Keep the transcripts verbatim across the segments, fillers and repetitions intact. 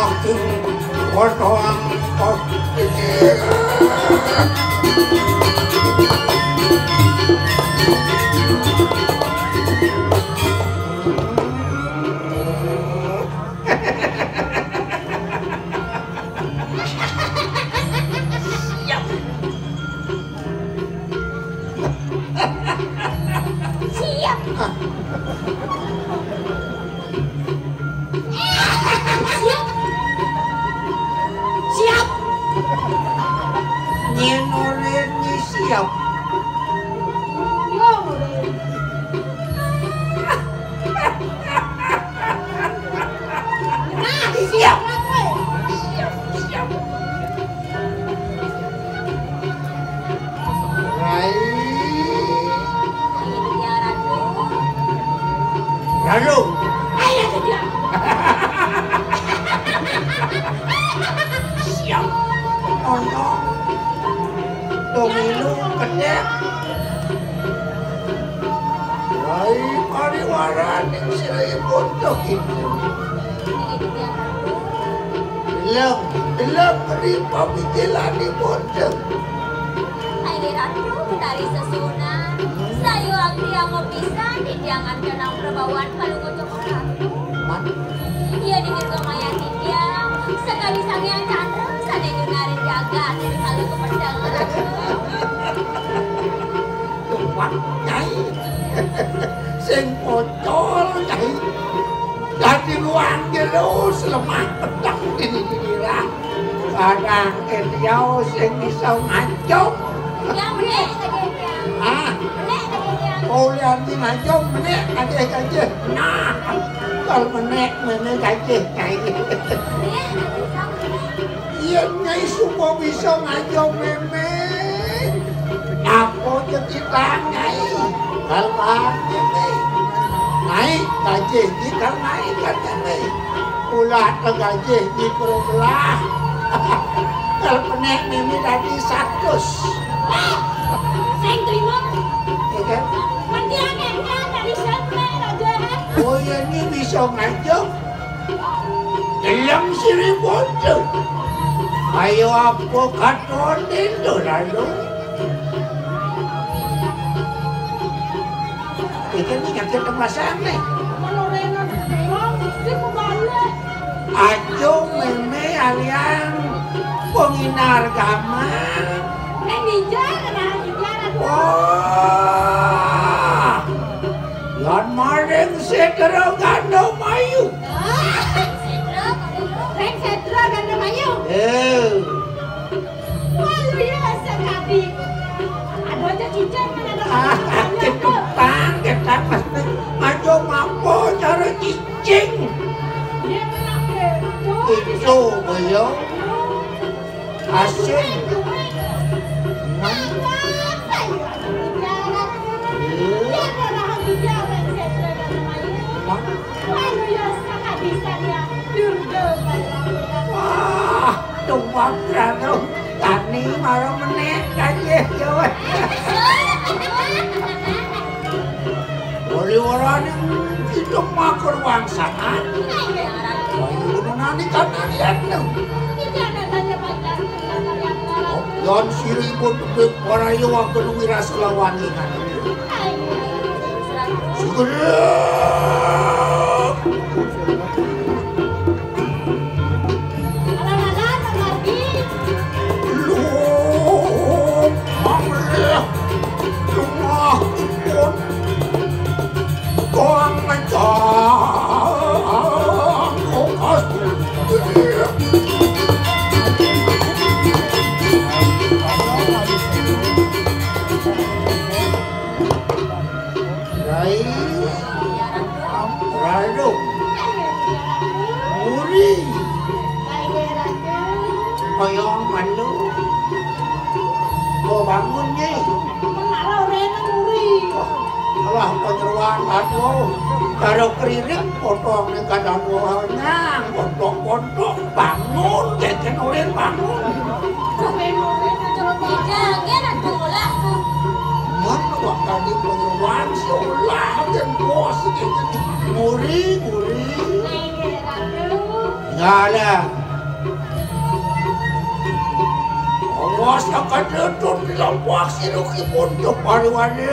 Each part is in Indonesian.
saking kotoang kot Lalu, ayo saja. Siap. Ono. Domilu kedek. Rai pariwaran yang silai bodoh itu. Belum, belum beri pemikiran di bodoh. Hai Ratu, dari sesuna. Sayo agri yang pisan didiangan kenang perbawaan palungo coklat. Iya dingin kemayati dia. Sekali sangian candra, sana dengarin jaga dari halu ke pedang. Tumpah nyai, sing pocol nyai. Dari luang jerus lemah pedang ini dira. Kadang ediau sing bisa ngancok. Yang menek saja dia. Ah. Olian di ngajong menek aja-aja. Nah, kalau menek menek aja kayak gitu. Iya nyai semua bisa ngajong memek. Apa kita nyai? Kalau memek, naik gaji kita naik kan nyai. Ulah gaji di perbelah. Kalau menek memek tadi satus. Saya terima. Ya kan? Oh ya ini bisa ngajak dalam siri bodoh. Ayo apa katon itu lalu. Kita ni ngajak kemasan ni. Ajo meme alian penginar agama. Neng bicara, neng bicara. Wah. Lan maring sedra gandum ayu. Reng sedra gandum ayu. Eh. Walu ya sekali. Ada aja cincin mana Ah, ketupang kita pasti ajo mampu cara cicing. Dia kenapa? Itu boyo. Asin. Wah, tumpah rano. Tani marah menek aja ya weh. Orang-orang yang hidup makar wangsaan. Ayo nani kan nanian lu. Yon siripun dek warayo waktu nungira selawangi kan. Segera. Koyong mandu, kau bangun ni. Mengarau rena muri. Allah penyeruan aku, karo keriring potong ni kadang dua nyang, potong-potong bangun, keken ulin bangun. Sampai muri menjelang jangan ada olah. Mana waktu tadi penyeruan seolah dan bos gitu, muri muri. Enggak ada. awas akan jatuh di lompat siruk untuk pariwani.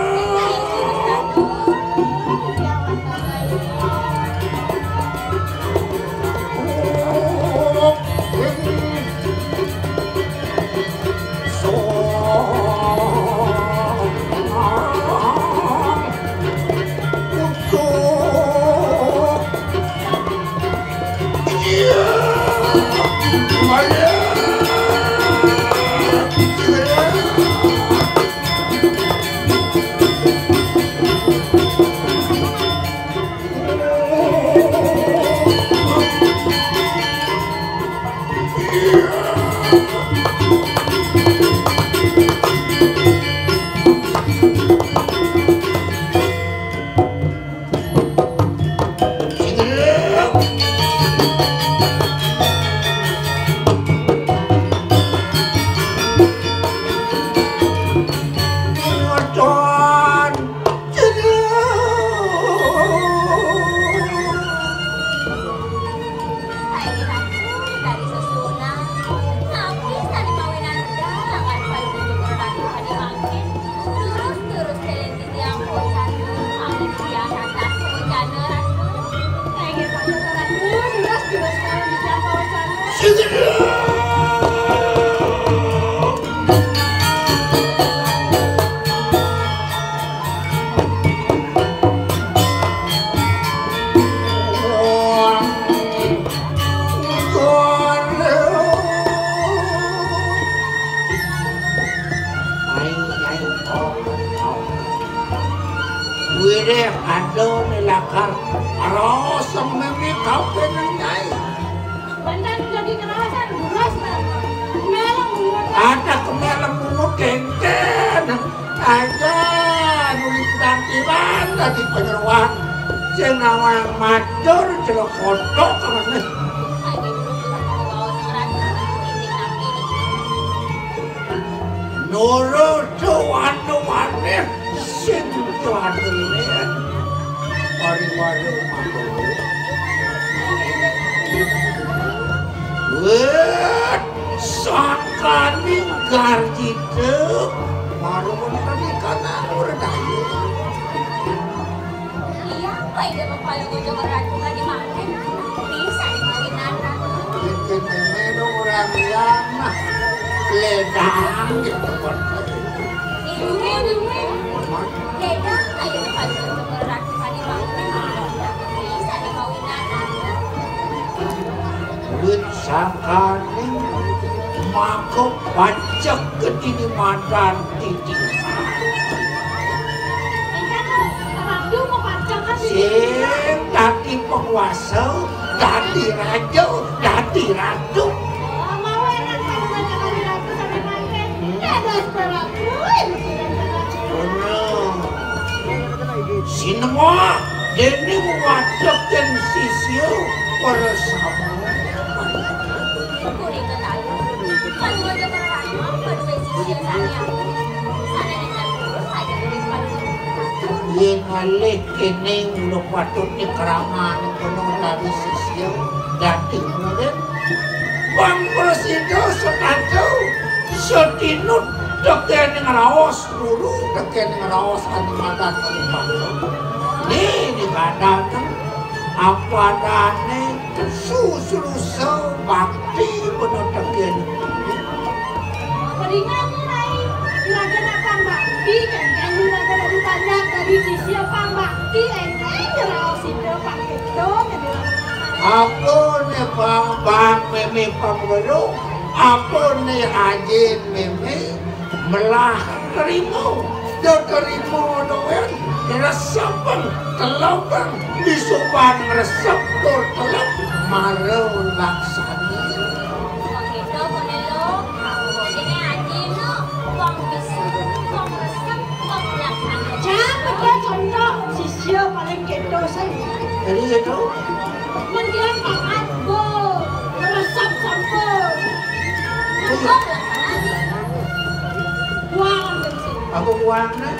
Aku uang na.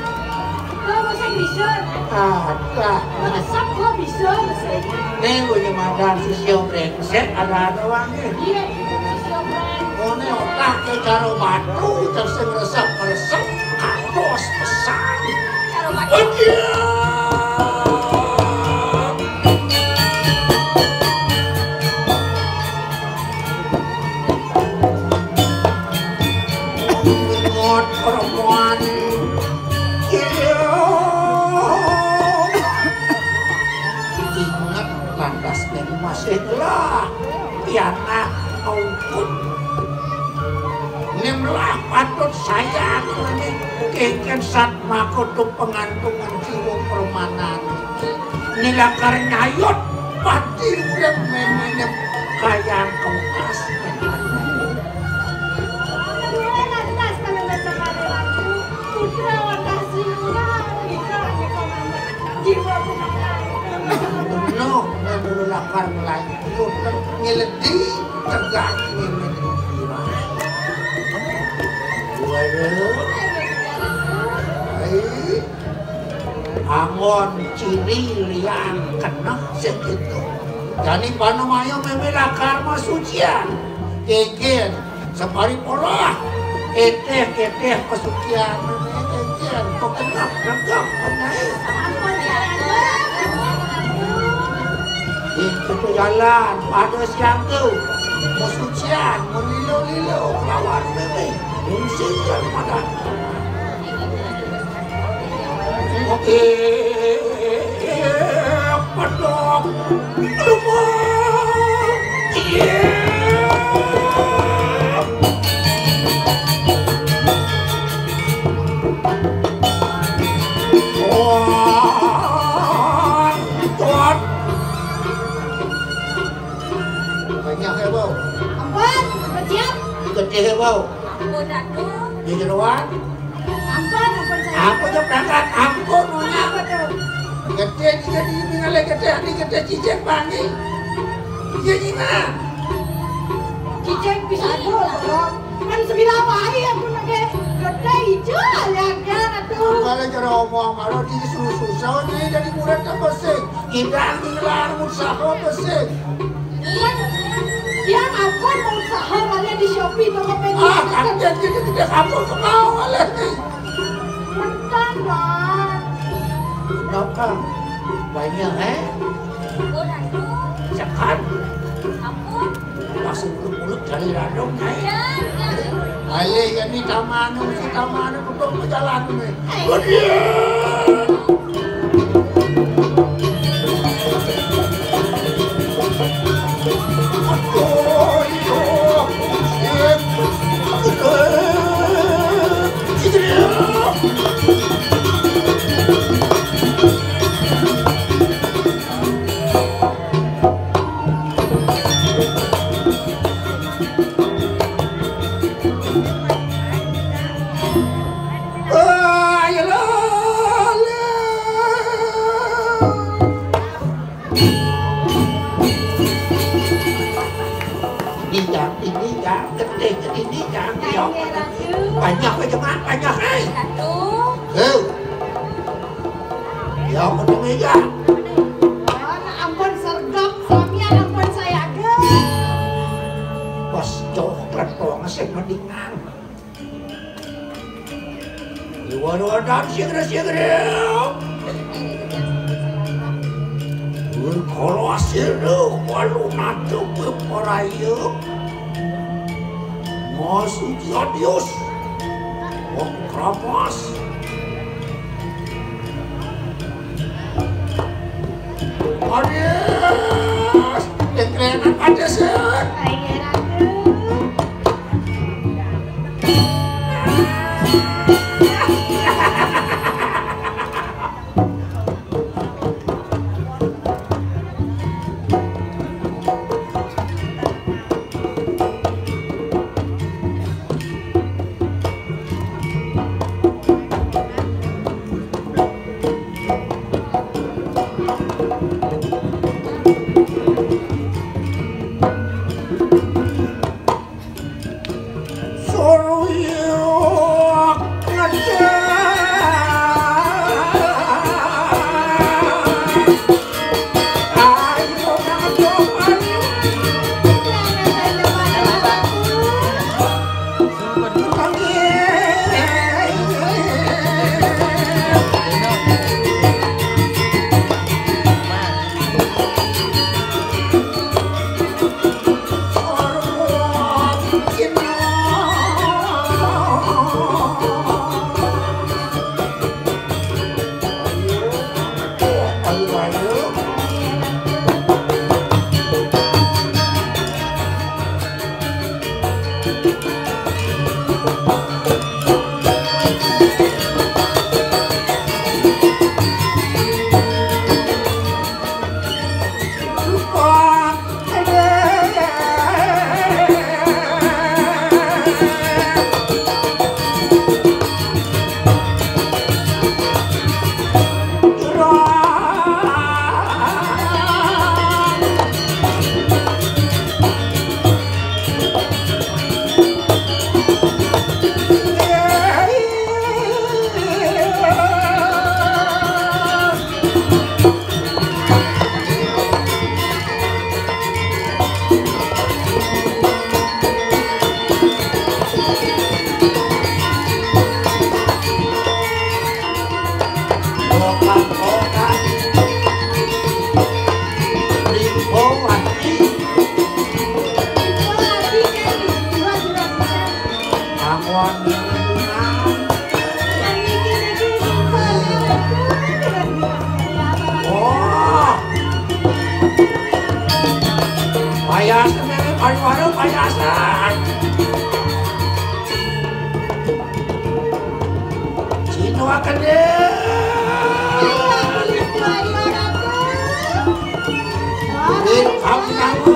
Kau masih bisa, Ada. masak kau bisa masih. Nih gue nyamadan si siom brengsek ada ada uangnya. Iya, bisa brand. ngene otak ke karo batu terus sing resep-resep kados pesan. Karo batu. Ngot perempuan. Ingat lantas dari masih lah. Piana aupun. Nimlah patut sayang ini keken sat makoto pengantungan jiwa permanan. Nilakar nyayot pati udah memenem kayang kemas. No, menulakar melanjut ngeledi tegak memenem jiwa. Waduh, hai, angon ciri liang kena segitu. Jadi panamayo memela karma sucian, keken separi pola, eteh keteh pesucian, keken pekenap regam penai. Itu jalan pada siang tu, pesucian melilo-lilo lawan bebe. Mungsikan pada oke pedok rumah iya tuan tuan banyak hebau Ampun, siap. gede hebau Ampun Ratu. di jeruan Ampun, ampun saya. aku jauh berangkat ampun nyonya Apa tuh? gede juga di tinggalnya gede di gede cicek bangi iya gimana Cicek bisa bolong. Kan sembilan wahi aku nage gede hijau ya kan atuh. kalau cara omong kalau di susah ini jadi murid tak bersih hidang tinggalan usaha bersih Dia ampun mau usaha kalian di Shopee Tokopedia. ah kaget gitu tidak kamu kemau oleh nih Mentan bang. kenapa banyak eh Ampun Ratu. cekat Ampun. langsung mulut-mulut dari radong eh Dan Ale kan ni taman si taman untuk berjalan ni. Banyak macam banyak eh. Ratu. Eh. Ya betul meja. Oh, ampun sergap samian ampun saya ke. Bos coklat kok ngasih mendingan. Dua-dua dan segera-segera. Kalau hasil walau nanti berperaya. Masuk adios. Wong keramas. Adios. Dekrenan ada sen. Saya ratu. Waduh, payasan. Cino akan deh. Kamu tahu?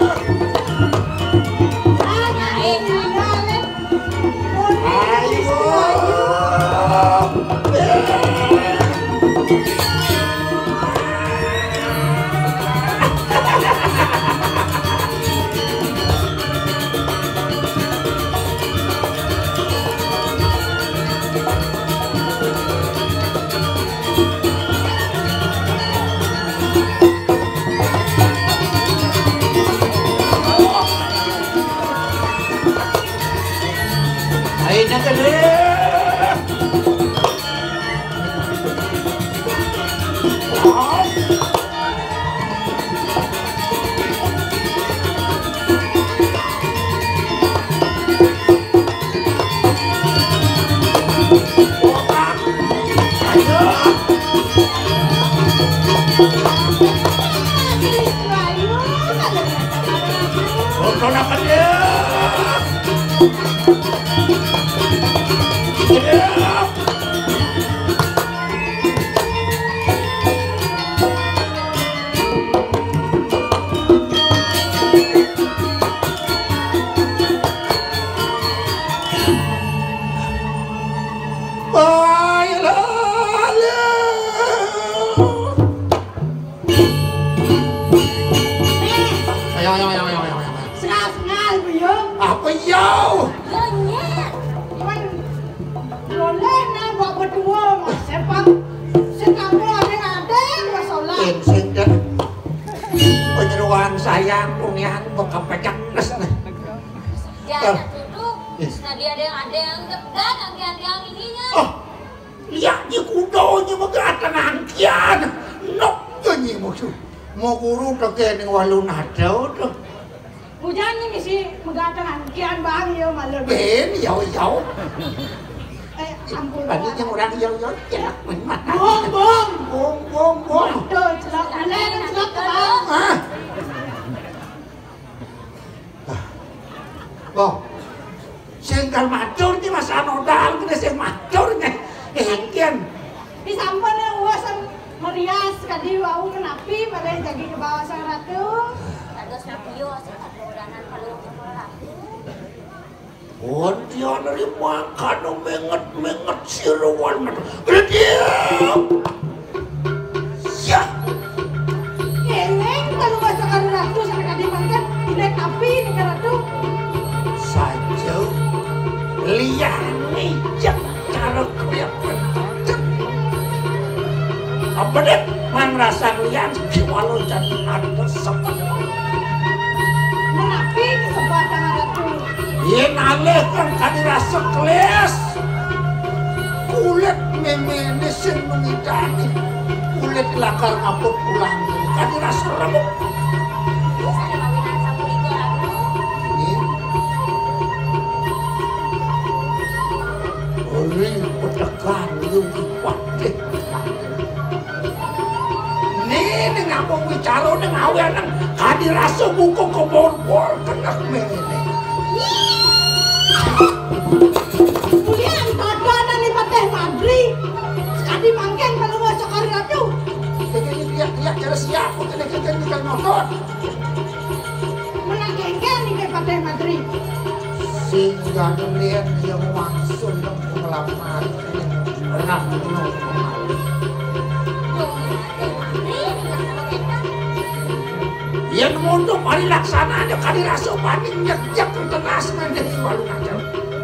Yang mundur mari laksana aja kali rasa paning nyek-nyek tenas menjadi walu aja.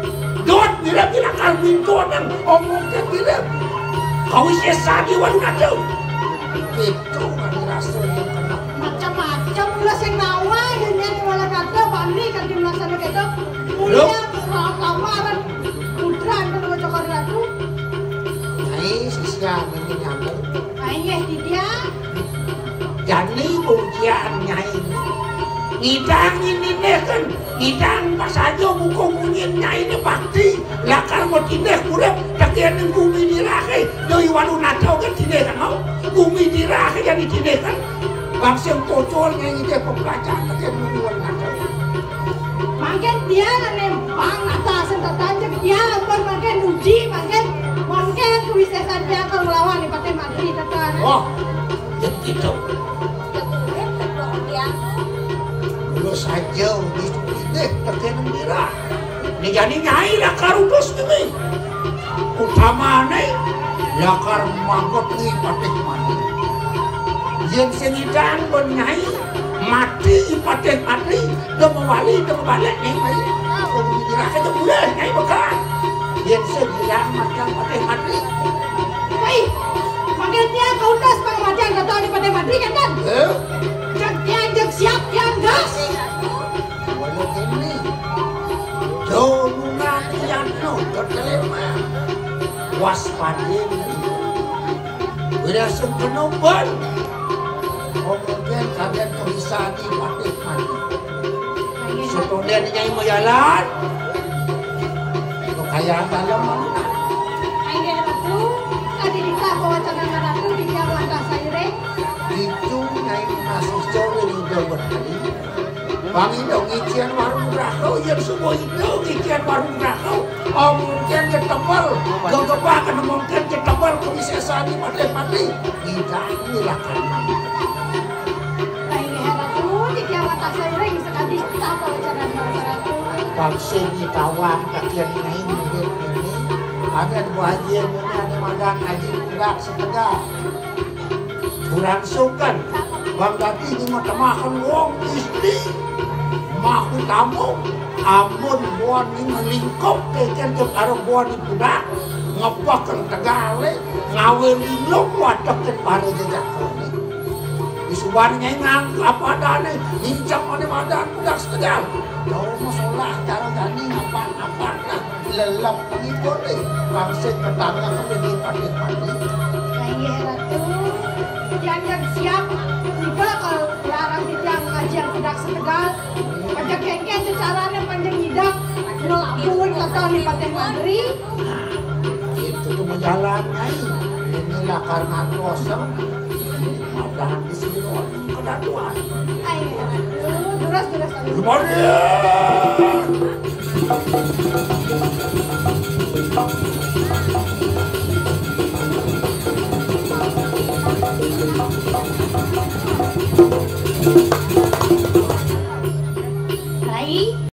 Dot bila-bila kalbin nang omong ke bila. Kau isi sadi walu aja. Itu kali rasa yang kena. Macam-macam pula sing nawa yang nyanyi wala kata bani kan dimelaksana gitu. Mulia lamaran putra kan cokor ratu. Ai sisia menyambung. Ai di dia. Jani ujiannya ini ngidang ini deh kan ngidang pas aja buku bunyinya ini bakti lakar mau tindah kurep takian yang bumi dirakai doi walu natau kan tindah kan mau bumi dirakai jadi tindah kan langsung kocornya ini dia pembelajaran takian bumi walu natau Makin dia nempang atas tanjak dia ampun makin uji makin makin kewisesan dia akan melawan di Partai Madri tekan. Oh, jadi gitu. Ya gue berdoa dia. Dulu saja di sini terkena ngira. Ini jadi nyai lakar udus ini. Utamane lakar mangkot ni Partai Madri. Yang sengidang bernyai mati Partai Madri. Dia mewali, dia membalik ni. Kalau ngira saja boleh nyai bekan. Yang sengidang macam Partai Madri. Hei, makin dia kau das Bang Macam kata di Partai Madri kan kan? Eh? Jak dia jak siap dia gas. Walau ini, donungan yang no terkelima, waspada ini, berasa penumpang, kemudian kalian bisa di Partai Madri. Setelah nyai menjalan, kekayaan dalam mana? Ayo ratu, tadi kita bawa cadangan ratu di jam langkah sayure. Itu nyai masuk sore di Jawa Tali. Bangi dong ikian warung rakau yang semua itu ikian warung rakau. Oh mungkin ketebal, gegebakan mungkin ketebal kebiasaan di Partai Madri. Tidak inilah karena. Ayo ratu, di jam langkah sayure sekali kita bawa cadangan ratu. Bangsa ditawan kakian nyai ini ini ada dua haji yang ada magang haji tidak setengah. Kurang sukan, bang dati ini mau temakan wong istri. Mahu tamu, amun buan ini melingkop kekan ke arah buan itu dah ngepakan tegale ngawe linglok wadah ke para jejak kami. Di subarnya ngang apa adane hincang mana madan budak setegal. Kau masalah cara gani apa apa nah lelap pengikut deh bangsa ketangga kami Partai Madri. Ayo ratu, yang yang siap tiba kalau larang tidak ngajian tidak setegal. Pajak kengkeng caranya panjang hidup, ngelabun kata di Partai Madri. Itu tuh menjalan nyai. Inilah karena kosong. Mudahan di sini orang kedatuan. Ayo ratu, duras duras. Gimana? Rai.